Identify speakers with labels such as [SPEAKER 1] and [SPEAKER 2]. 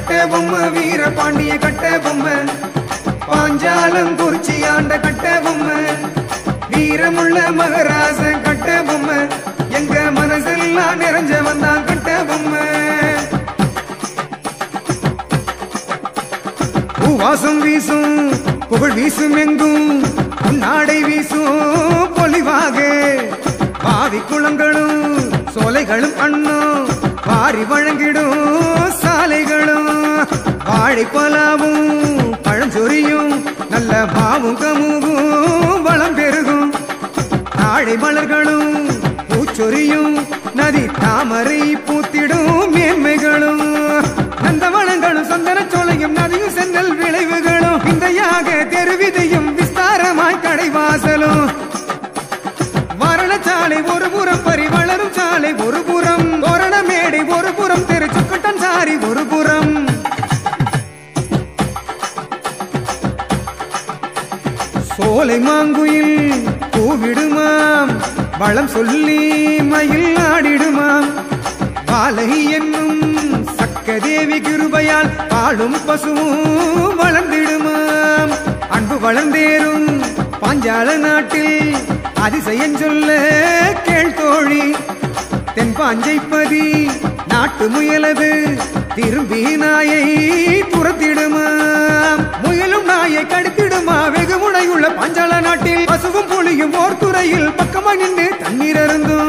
[SPEAKER 1] கட்ட பொம்மை வீர பாண்டிய கட்ட பொம்மை பாஞ்சாலம் குறிச்சி ஆண்ட கட்ட பொம்மை வீரமுள்ள மகராச கட்ட பொம்மை எங்க மனசெல்லாம் நிறைஞ்ச வந்தான் கட்ட பொம்மை பூவாசம் வீசும் புகழ் வீசும் எங்கும் உன்னாடை வீசும் பொலிவாக பாவி குளங்களும் சோலைகளும் அண்ணும் வாரி வழங்கிடும் சாலைகளும் வாழைப்பலாவும் பழஞ்சொரியும் நல்ல மாவும் கமுவும் வளம் பெருகும் ஆடை மலர்களும் பூச்சொரியும் நதி தாமரை பூத்திடும் மேன்மைகளும் நந்தவனங்களும் சந்தன சோலையும் நதியும் சென்னல் விளைவுகளும் இந்தையாக தெருவிதையும் விஸ்தாரமாய் கடைவாசலும் வரணச்சாலை ஒரு புறம் பரிவளரும் சாலை ஒரு புறம் தோரண மேடை ஒரு புறம் தெரு சுக்கட்டன் சாரி ஒரு புறம் சோலை மாங்குயில் பூவிடுமாம் வளம் சொல்லி மயில் ஆடிடுமாம் பாலை என்னும் சக்கதேவி கிருபையால் பாலும் பசுவும் வளர்ந்திடுமாம் அன்பு வளர்ந்தேறும் பாஞ்சால நாட்டில் அதிசயம் சொல்ல கேள்தோழி தென்பாஞ்சைப்பதி நாட்டு முயலது திரும்பி நாயை துரத்திடுமாம் முயலும் நாயை கடித்திடுமா வெகு முனையுள்ள பாஞ்சால நாட்டில் பசுவும் புலியும் ஓர் துறையில் பக்கமா நின்று தண்ணீர் அருந்தும்